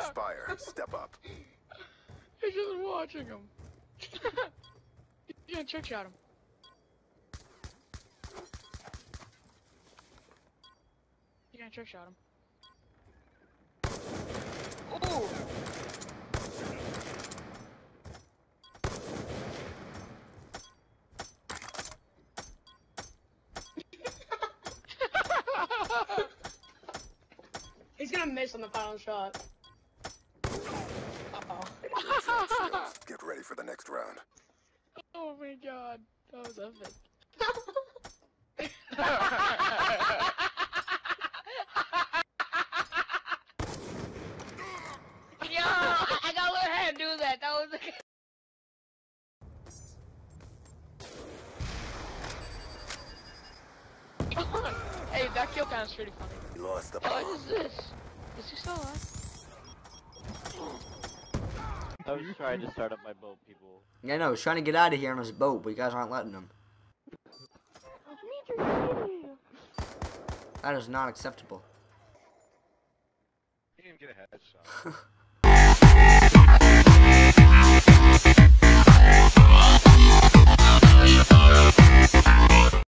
expire. Step up. He's just watching him. You can trick shot him. You can trick shot him. Ooh! He's gonna miss on the final shot. Uh-oh. Get ready for the next round. Oh my god, that was epic. Yo, I gotta let him do that. That was Hey, that kill count is pretty funny. You lost the Oh, bomb. what is this? Is he still alive? I was trying to start up my boat, people. Yeah, no, he's trying to get out of here on his boat, but you guys aren't letting him. That is not acceptable. He didn't get a headshot.